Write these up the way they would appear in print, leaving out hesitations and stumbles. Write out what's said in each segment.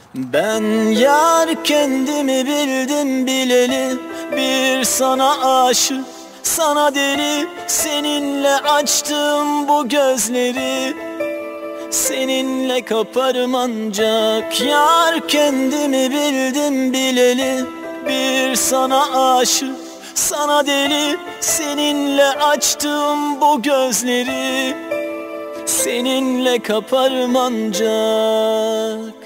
Ben yar kendimi bildim bileli, bir sana aşık, sana deli. Seninle açtım bu gözleri, seninle kaparım ancak. Yar kendimi bildim bileli, bir sana aşık, sana deli. Seninle açtım bu gözleri, seninle kaparım ancak.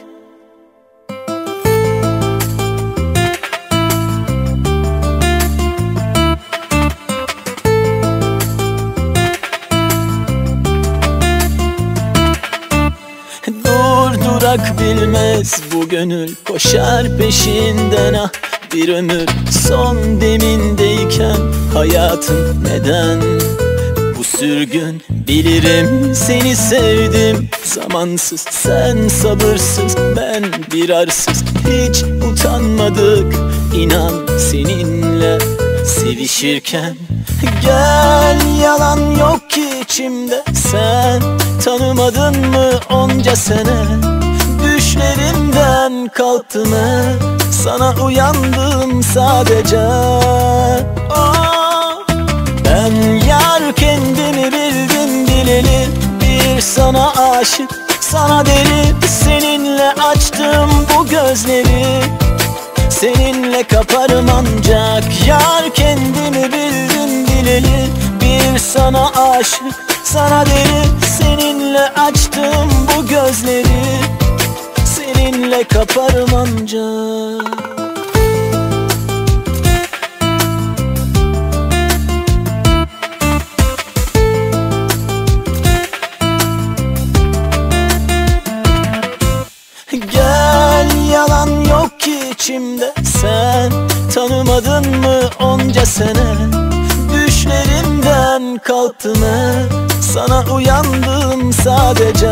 Durdurak bilmez bu gönül, koşar peşinden ah bir ömür. Son demindeyken hayatım neden bu sürgün? Bilirim seni sevdim, zamansız sen sabırsız, ben bir arsız. Hiç utanmadık inan seninle sevişirken. Gel, yalan yok ki içimde, sen tanımadın mı onca sene? Düşlerimden kalktım sana uyandım sadece. Ben yar kendimi bildim bileli, bir sana aşık, sana deli. Seninle açtım bu gözleri, seninle kaparım ancak. Yar kendimi bildim bileli, bir sana aşık, sana deli. Seninle açtım bu gözleri, seninle kaparım ancak. Gel, yalan yok ki içimde, sen tanımadın mı onca sene? Düşlerimden kalktım sana uyandım sadece.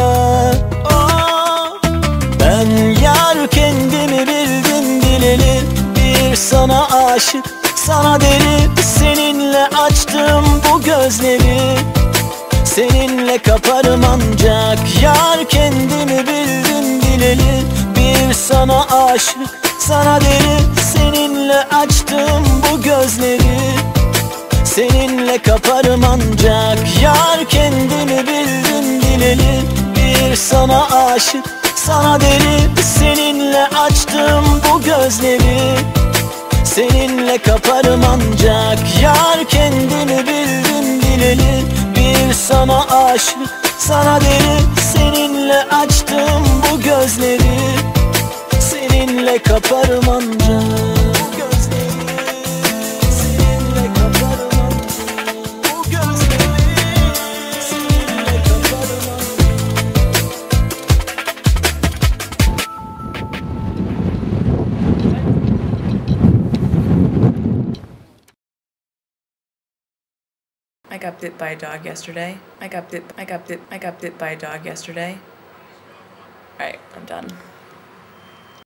Ben yar kendimi bildim bileli, bir sana aşık, sana deli. Seninle açtım bu gözleri, seninle kaparım ancak. Yar kendimi bildim bileli, bir sana aşık, sana deli. Seninle açtım bu gözleri, seninle kaparım ancak. Yar kendimi bildim bileli, bir sana aşık, sana deli. Seninle açtım bu gözleri, seninle kaparım ancak. Yar kendimi bildim bileli, bir sana aşık, sana deli. Seninle açtım bu gözleri, seninle kaparım ancak. I got bit by a dog yesterday. I got bit by a dog yesterday. Alright, I'm done.